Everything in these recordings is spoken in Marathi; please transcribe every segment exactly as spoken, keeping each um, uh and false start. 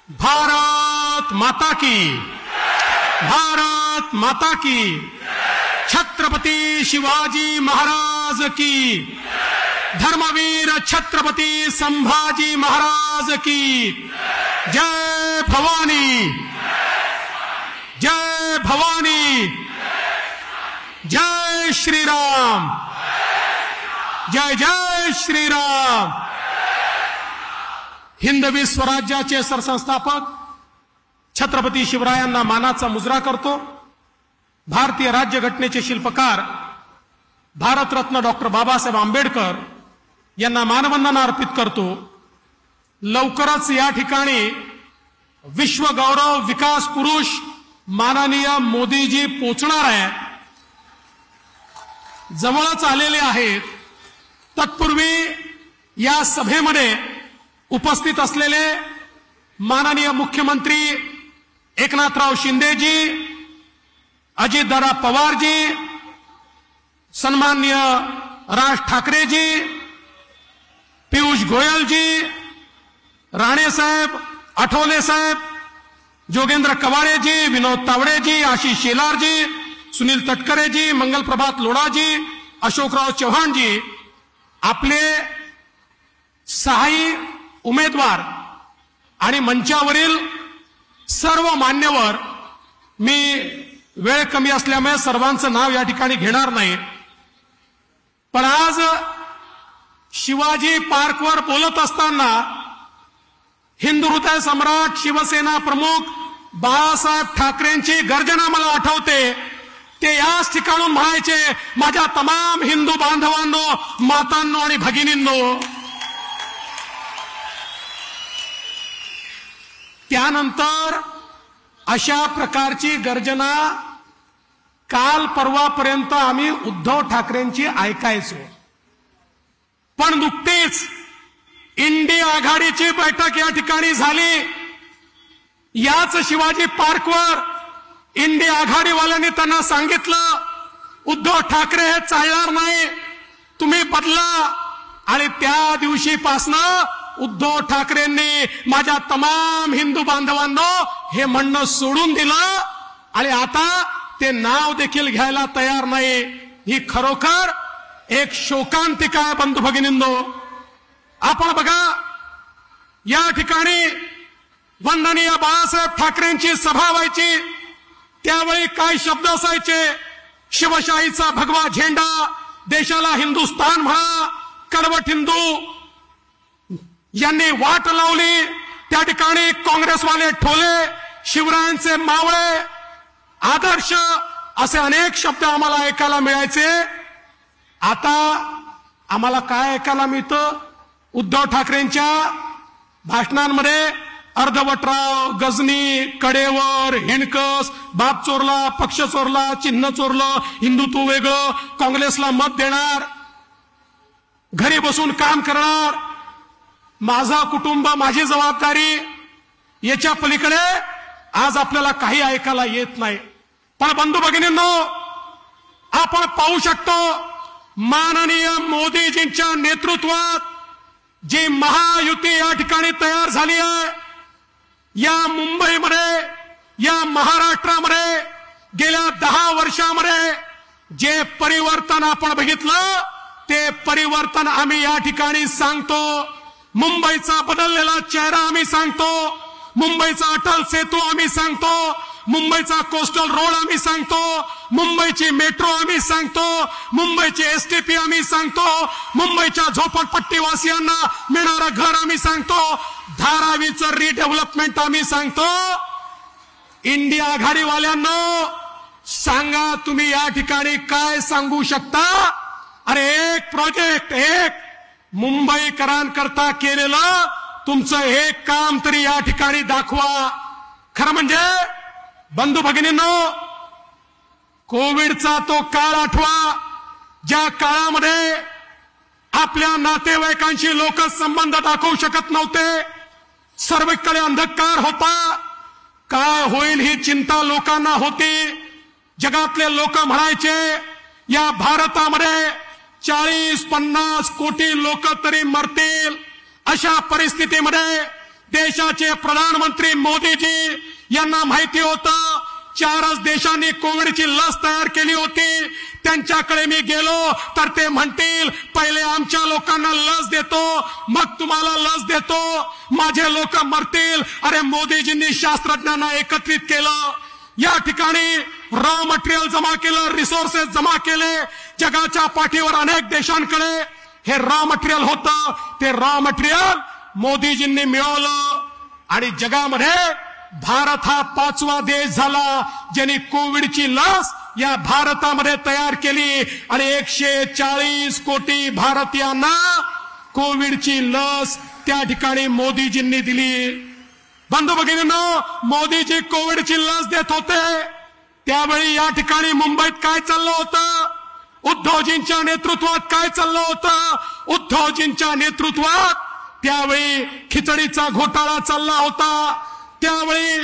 भारत माता की, भारत माता की, छत्रपती शिवाजी महाराज की, धर्मवीर छत्रपती संभाजी महाराज की, जय भवानी, जय भवानी, जय श्री राम, जय जय श्री राम। हिंदवी स्वराज्याचे सरसंस्थापक छत्रपती शिवरायांना मानाचा मुजरा करतो। भारतीय राज्यघटनेचे शिल्पकार भारतरत्न डॉक्टर बाबासाहेब आंबेडकर यांना मानवंदना अर्पित करतो। लवकरच या ठिकाणी विश्व गौरव विकास पुरुष माननीय मोदीजी पोचणार आहेत, जवळच आलेले आहेत। तत्पूर्वी या सभेमध्ये उपस्थित असलेले माननीय मुख्यमंत्री एकनाथराव शिंदेजी, अजितदादा पवारजी, सन्माननीय राज ठाकरेजी, पीयूष गोयलजी, राणे साहेब, आठवले साहेब, जोगेंद्र कवाडेजी, विनोद तावडेजी, आशिष शेलारजी, सुनील तटकरेजी, मंगल प्रभात लोढाजी, अशोकराव चव्हाणजी, आपले सहाय्य उमेदवार आणि मंचावरील सर्व मान्यवर, मी वेळ कमी असल्यामुळे सर्वांचं नाव या ठिकाणी घेणार नाही, पण आज शिवाजी पार्कवर बोलत असताना हिंदू हृदय सम्राट शिवसेना प्रमुख बाळासाहेब ठाकरेंची गर्जना मला आठवते। ते याच ठिकाणून म्हणायचे, माझ्या तमाम हिंदू बांधवांनो, मातांनो आणि भगिनींनो। त्यानंतर अशा प्रकारची गर्जना काल परवापर्यंत आम्ही उद्धव ठाकरेंची ऐकायचो, पण नुकतीच इंडिया आघाडीची बैठक या ठिकाणी झाली। याच शिवाजी पार्कवर इंडिया आघाडीवाल्यांनी त्यांना सांगितलं, उद्धव ठाकरे हे चालणार नाही, तुम्ही बदला। आणि त्या दिवशीपासनं उद्धव ठाकरेंनी माझ्या तमाम हिंदू बांधवांनो हे म्हणणं सोडून दिलं आणि आता ते नाव देखील घ्यायला तयार नाही। ही खरोखर एक शोकांतिका आहे बंधू भगिनींनो। आपण बघा, या ठिकाणी वंदनीय बाळासाहेब ठाकरेंची सभा व्हायची, त्यावेळी काय शब्द असायचे, शिवशाहीचा भगवा झेंडा, देशाला हिंदुस्थान म्हणा, कडवट हिंदू यांनी वाट लावली। त्या ठिकाणी काँग्रेसवाले ठोले, शिवरायांचे मावळे, आदर्श असे अनेक शब्द आम्हाला ऐकायला मिळायचे। आता आम्हाला काय ऐकायला मिळतं, उद्धव ठाकरेंच्या भाषणांमध्ये अर्धवटराव, गजनी, कडेवर, हिणकस, बाप चोरला, पक्ष चोरला, चिन्ह चोरलं, हिंदुत्व वेगळं, काँग्रेसला मत देणार, घरी बसून काम करणार, माझा कुटुंब माझी जबाबदारी, याच्या पलीकडे आज आपल्याला काही ऐकायला येत नाही। पण बंधू भगिनींनो, आपण पाहू शकतो माननीय मोदीजींच्या नेतृत्वात जी महायुती या ठिकाणी तयार झाली आहे, या मुंबईमध्ये, या महाराष्ट्रामध्ये गेल्या दहा वर्षामध्ये जे परिवर्तन आपण बघितलं, ते परिवर्तन आम्ही या ठिकाणी सांगतो। मुंबईचा बदललेला चेहरा आम्ही सांगतो, मुंबईचा अटल सेतू आम्ही सांगतो, मुंबईचा कोस्टल रोड आम्ही सांगतो, मुंबईची मेट्रो आम्ही सांगतो, मुंबईची एसटीपी आम्ही सांगतो, मुंबईच्या झोपडपट्टीवासियांना मिळणारं घर आम्ही सांगतो, धारावीचं रिडेव्हलपमेंट आम्ही सांगतो। इंडिया आघाडीवाल्यांनो सांगा, तुम्ही या ठिकाणी काय सांगू शकता? अरे एक प्रोजेक्ट, एक मुंबईकरांकरता केलेलं तुमचं एक काम तरी या ठिकाणी दाखवा। खरं म्हणजे बंधू भगिनींनो, कोविडचा तो काळ आठवा, ज्या काळामध्ये आपल्या नातेवाईकांशी लोक संबंध दाखवू शकत नव्हते, सर्वकडे अंधकार होता, काय होईल ही चिंता लोकांना होती। जगातले लोक म्हणायचे या भारतामध्ये चाळीस पन्नास कोटी लोक तरी मरतील, अशा परिस्थितीमध्ये देशाचे प्रधानमंत्री मोदीजी यांना माहिती होतं चारच देशांनी कोविडची लस तयार केली होती. त्यांच्याकडे मी गेलो तर ते म्हणतील पहिले आमच्या लोकांना लस देतो मग तुम्हाला लस देतो, माझे लोक मरतील. अरे मोदीजींनी शास्त्रज्ञांना एकत्रित केलं, या ठिकाणी रॉ मटेरियल जमा केलं, रिसोर्सेस जमा केले. जगाच्या पाठीवर अनेक देशांकडे हे रॉ मटेरियल होतं, ते रॉ मटेरियल मोदीजींनी मिळवलं आणि जगामध्ये भारत हा पाचवा देश झाला ज्यांनी कोविडची लस या भारतामध्ये तयार केली आणि एकशे चाळीस कोटी भारतीयांना कोविडची लस त्या ठिकाणी मोदीजींनी दिली. बंधू भगिनींनो, मोदीजी कोविडची लस देत होते त्यावेळी या ठिकाणी मुंबईत काय चाललं होतं? उद्धवजींच्या नेतृत्वात काय चाललं होतं? उद्धवजींच्या नेतृत्वात त्यावेळी खिचडीचा घोटाळा चालला होता, त्यावेळी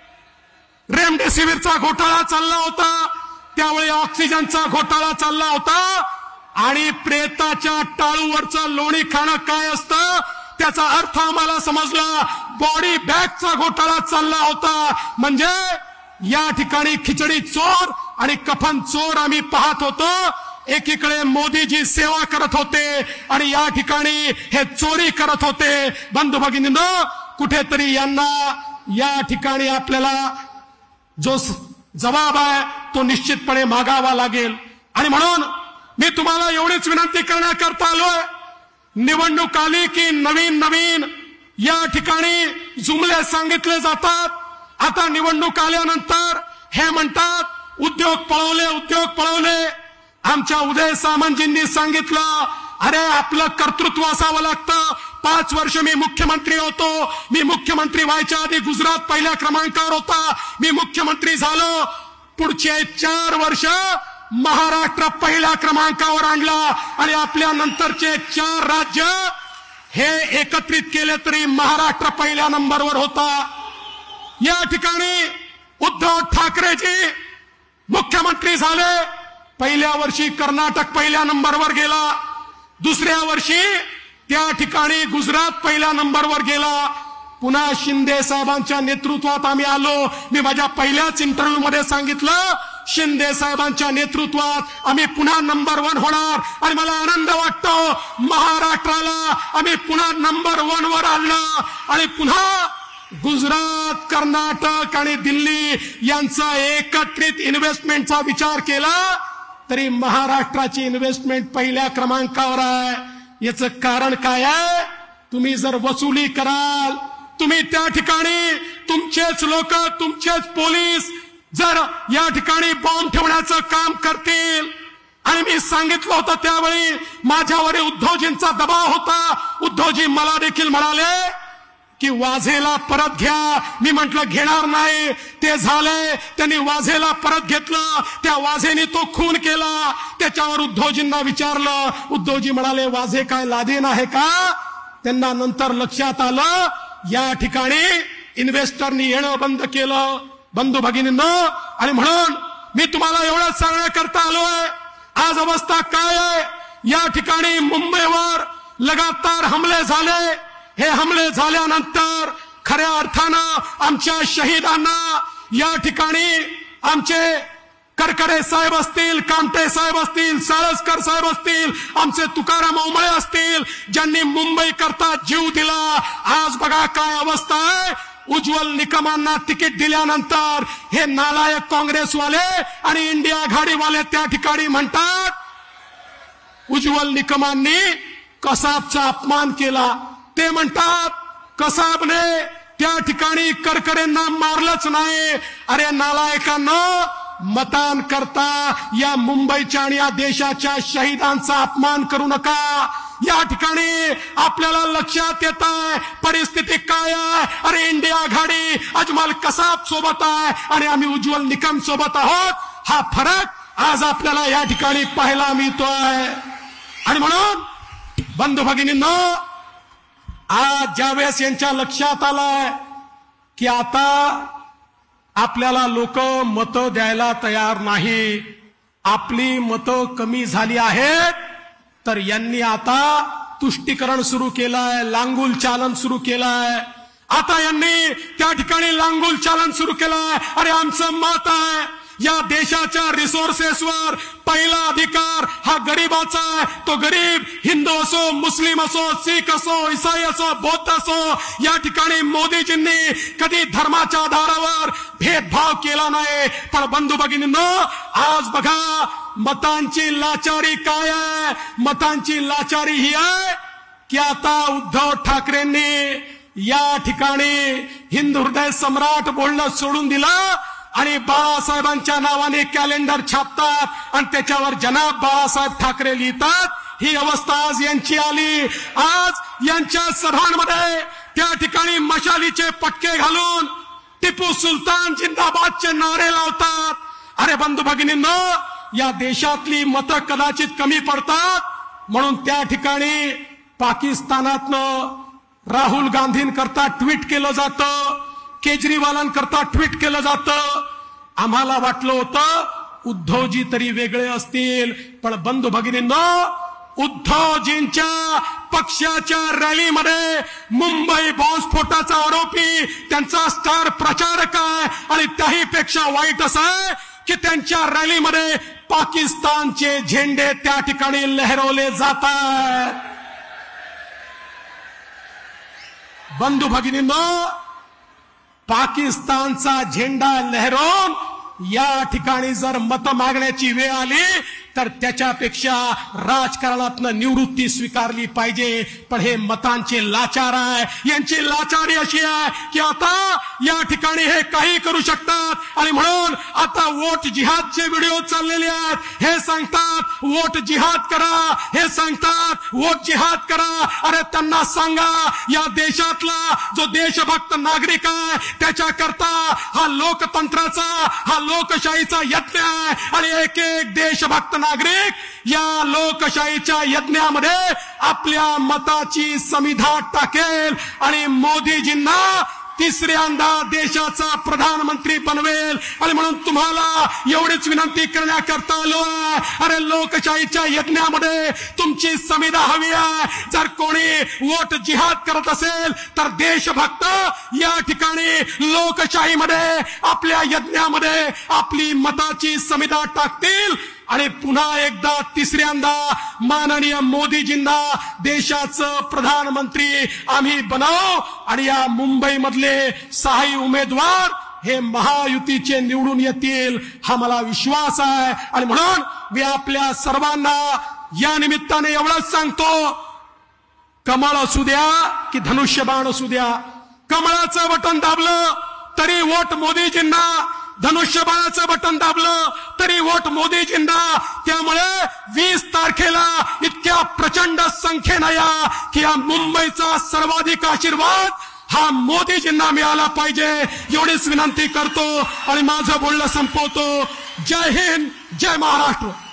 रेमडेसिवीरचा घोटाळा चालला होता, त्यावेळी ऑक्सिजनचा घोटाळा चालला होता आणि प्रेताच्या टाळूवरचं लोणी खाणं काय असतं त्याचा अर्थ आम्हाला समजला. बॉडी बॅगचा घोटाळा चालला होता. म्हणजे या ठिकाणी खिचडी चोर आणि कफन चोर आम्ही पाहत होतो. एकीकडे मोदीजी सेवा करत होते आणि या ठिकाणी हे चोरी करत होते. बंधू भगिनींनो, कुठेतरी यांना या ठिकाणी आपल्याला जो जबाब आहे तो निश्चितपणे मागावा लागेल. आणि म्हणून मी तुम्हाला एवढीच विनंती करण्याकरता आलोय, निवडणूक आली की नवीन नवीन या ठिकाणी जुमले सांगितले जातात. आता निवडणूक आल्यानंतर हे म्हणतात उद्योग पळवले उद्योग पळवले. आमच्या उदय सामंतजींनी सांगितलं अरे आपलं कर्तृत्व असावं लागतं. पाच वर्ष मी मुख्यमंत्री होतो, मी मुख्यमंत्री व्हायच्या आधी गुजरात पहिल्या क्रमांकावर होता, मी मुख्यमंत्री झालो, पुढचे चार वर्ष महाराष्ट्र पहिल्या क्रमांकावर आणला आणि आपल्या नंतरचे चार राज्य हे एकत्रित केले तरी महाराष्ट्र पहिल्या नंबरवर होता. या ठिकाणी उद्धव ठाकरेजी मुख्यमंत्री झाले, पहिल्या वर्षी कर्नाटक पहिल्या नंबरवर गेला, दुसऱ्या वर्षी त्या ठिकाणी गुजरात पहिल्या नंबरवर गेला. पुन्हा शिंदे साहेबांच्या नेतृत्वात आम्ही आलो. मी माझ्या पहिल्याच इंटरव्ह्यू मध्ये सांगितलं शिंदे साहेबांच्या नेतृत्वात आम्ही पुन्हा नंबर वन होणार आणि मला आनंद वाटतो महाराष्ट्राला आम्ही पुन्हा नंबर वन वर आणलं आणि पुन्हा गुजरात, कर्नाटक आणि दिल्ली यांचा एकत्रित इन्व्हेस्टमेंटचा विचार केला तरी महाराष्ट्राची इन्व्हेस्टमेंट पहिल्या क्रमांकावर आहे. याचं कारण काय आहे? तुम्ही जर वसुली कराल, तुम्ही त्या ठिकाणी तुमचेच लोक, तुमचेच पोलीस जर या ठिकाणी बॉम्ब ठेवण्याचं काम करतील आणि मी सांगितलं होतं त्यावेळी माझ्यावर उद्धवजींचा दबाव होता. उद्धवजी मला देखील म्हणाले की वाझेला परत घ्या. मी म्हटलं घेणार नाही. ते झाले, त्यांनी वाझेला परत घेतलं, त्या वाझेने तो खून केला. त्याच्यावर उद्धवजींना विचारलं, उद्धवजी म्हणाले वाझे काय लादेन आहे का? त्यांना नंतर लक्षात आलं या ठिकाणी इन्व्हेस्टरनी येणं बंद केलं. बंधू भगिनींनो, आणि म्हणून मी तुम्हाला एवढंच सांगण्याकरता आलोय, आज अवस्था काय आहे? या ठिकाणी मुंबईवर लगातार हमले झाले. हे हमले झाल्यानंतर खऱ्या अर्थानं आमच्या शहीदांना या ठिकाणी आमचे करकरे साहेब असतील, कामटे साहेब असतील, साळसकर साहेब असतील, आमचे तुकाराम ओंबळे असतील, ज्यांनी मुंबई करता जीव दिला. आज बघा काय अवस्था आहे. उज्ज्वल निकमांना तिकीट दिल्यानंतर हे नालायक काँग्रेसवाले आणि इंडिया आघाडीवाले त्या ठिकाणी म्हणतात उज्ज्वल निकमांनी कसाबचा अपमान केला. ते म्हणतात कसाबने त्या ठिकाणी करकरेंना मारलंच नाही. अरे नालायकांनो, मतान करता या मुंबईच्या आणि या देशाच्या शहीदांचा अपमान करू नका. या ठिकाणी आपल्याला लक्षात येत आहे परिस्थिती काय आहे. अरे इंडिया आघाडी अजमल कसाब सोबत आहे आणि आम्ही उज्ज्वल निकम सोबत आहोत. हा फरक आज आपल्याला या ठिकाणी पाहायला मिळतोय. आणि म्हणून बंधू भगिनींनो, आज ज्यावेळेस यांच्या लक्षात आलंय की आता आपल्याला लोक मतं द्यायला तयार नाही, आपली मतं कमी झाली आहेत, तर यांनी आता तुष्टीकरण सुरू केलंय, लांगुल चालन सुरू केलंय. आता यांनी त्या ठिकाणी लांगुल चालन सुरू केलंय. अरे आमचं मत आहे या देशाच्या रिसोर्सेसवर पहिला अधिकार हा गरीबाचा आहे. तो गरीब हिंदू असो, मुस्लिम असो, सिख असो, ईसाई असो, बौद्ध असो, या ठिकाणी मोदीजींनी कधी धर्माच्या आधारावर भेदभाव केला नाही. पण बंधू भगिनींनो, आज बघा मतांची लाचारी काय आहे. मतांची लाचारी ही आहे की आता उद्धव ठाकरेंनी या ठिकाणी हिंदू हृदय सम्राट बोलणं सोडून दिलं आणि बाळासाहेबांच्या नावाने कॅलेंडर छापतात आणि त्याच्यावर जनाब बाळासाहेब ठाकरे लिहितात. ही अवस्था आज यांची आली. आज यांच्या सभांमध्ये त्या ठिकाणी मशालीचे पटके घालून टिपू सुलतान जिंदाबादचे नारे लावतात. अरे बंधू भगिनींनो, या देशातली मतं कदाचित कमी पडतात म्हणून त्या ठिकाणी पाकिस्तानातनं राहुल गांधींकरता ट्विट केलं जातं, केजरीवालांकरता ट्विट केलं जातं. आम्हाला वाटलं होतं उद्धवजी तरी वेगळे असतील, पण बंधू भगिनींनो, उद्धवजींच्या पक्षाच्या रॅलीमध्ये मुंबई बॉम्बस्फोटाचा आरोपी त्यांचा स्टार प्रचारक आहे. आणि त्याहीपेक्षा वाईट असं आहे की त्यांच्या रॅलीमध्ये पाकिस्तानचे झेंडे त्या ठिकाणी लहरवले जातात. बंधू भगिनींनो, पाकिस्तानचा झेंडा लहरवून या ठिकाणी जर मत मागण्याची वेळ आली तर त्याच्यापेक्षा राजकारणातनं निवृत्ती स्वीकारली पाहिजे. पण हे मतांचे लाचार आहे. यांची लाचारी अशी आहे की आता या ठिकाणी हे काही करू शकतात आणि म्हणून आता वोट जिहादचे व्हिडिओ चाललेले आहेत. हे सांगतात वोट जिहाद करा, हे सांगतात वोट जिहाद करा. अरे त्यांना सांगा या देशातला जो देशभक्त नागरिक आहे त्याच्याकरता हा लोकतंत्राचा, हा लोकशाहीचा यज्ञ आहे आणि एक एक देशभक्त नागरिक या लोकशाहीच्या यज्ञामध्ये आपल्या मताची समिधा टाकेल आणि मोदीजींना तिसऱ्यांदा देशाचा प्रधानमंत्री बनवेल. आणि म्हणून तुम्हाला एवढीच विनंती करण्याकरता आलो आहे. अरे लोकशाहीच्या यज्ञामध्ये तुमची समिधा हवी आहे. जर कोणी वोट जिहाद करत असेल तर देशभक्त या ठिकाणी लोकशाहीमध्ये आपल्या यज्ञामध्ये आपली मताची समिधा टाकतील आणि पुन्हा एकदा तिसऱ्यांदा माननीय मोदीजींना देशाचं प्रधानमंत्री आम्ही बनवू आणि या मुंबईमधले सहाही उमेदवार हे महायुतीचे निवडून येतील हा मला विश्वास आहे. आणि म्हणून मी आपल्या सर्वांना या निमित्ताने एवढंच सांगतो, कमळ असू द्या की धनुष्यबाण असू द्या, कमळाचं बटन दाबलं तरी वोट मोदीजींना, धनुष्यबाणाचं बटन दाबलं तरी वोट मोदीजींना. त्यामुळे वीस तारखेला इतक्या प्रचंड संख्येनं या की या मुंबईचा सर्वाधिक आशीर्वाद हा मोदीजींना मिळाला पाहिजे एवढीच विनंती करतो आणि माझं बोलणं संपवतो. जय हिंद, जय महाराष्ट्र.